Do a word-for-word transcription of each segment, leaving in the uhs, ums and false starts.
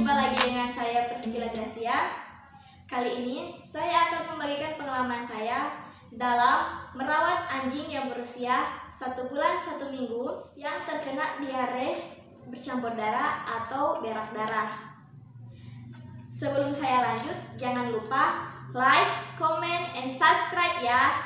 Jumpa lagi dengan saya Priscilla Gracia. Kali ini saya akan memberikan pengalaman saya dalam merawat anjing yang berusia satu bulan satu minggu yang terkena diare bercampur darah atau berak darah. Sebelum saya lanjut, jangan lupa like, comment, and subscribe ya.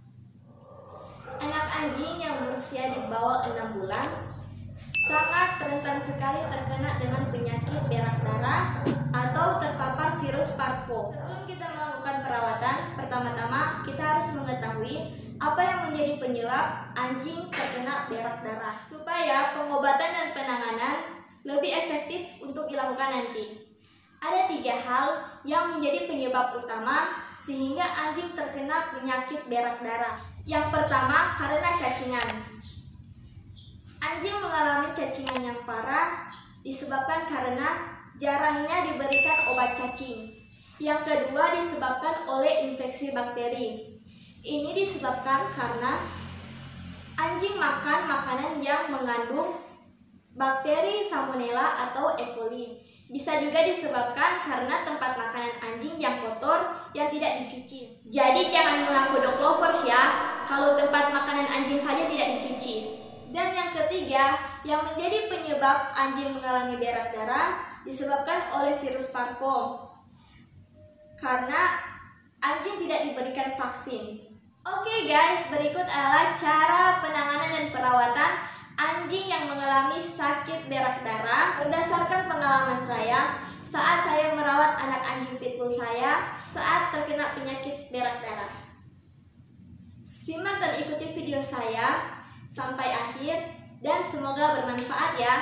Anak anjing yang berusia di bawah enam bulan sangat rentan sekali terkena dengan penyakit berak darah atau terpapar virus parvo. Sebelum kita melakukan perawatan, pertama-tama kita harus mengetahui apa yang menjadi penyebab anjing terkena berak darah supaya pengobatan dan penanganan lebih efektif untuk dilakukan nanti. Ada tiga hal yang menjadi penyebab utama sehingga anjing terkena penyakit berak darah. Yang pertama, karena cacingan. Anjing mengalami cacingan yang parah disebabkan karena jarangnya diberikan obat cacing. Yang kedua, disebabkan oleh infeksi bakteri. Ini disebabkan karena anjing makan makanan yang mengandung bakteri Salmonella atau E. coli. Bisa juga disebabkan karena tempat makanan anjing yang kotor yang tidak dicuci. Jadi jangan mengaku dog lovers ya, kalau tempat makanan anjing saja tidak dicuci. Dan yang ketiga, yang menjadi penyebab anjing mengalami berak darah disebabkan oleh virus parvo. Karena anjing tidak diberikan vaksin. Oke guys, berikut adalah cara penanganan dan perawatan anjing yang mengalami sakit berak darah berdasarkan pengalaman saya saat saya merawat anak anjing pitbull saya saat terkena penyakit berak darah. Simak dan ikuti video saya sampai akhir dan semoga bermanfaat ya.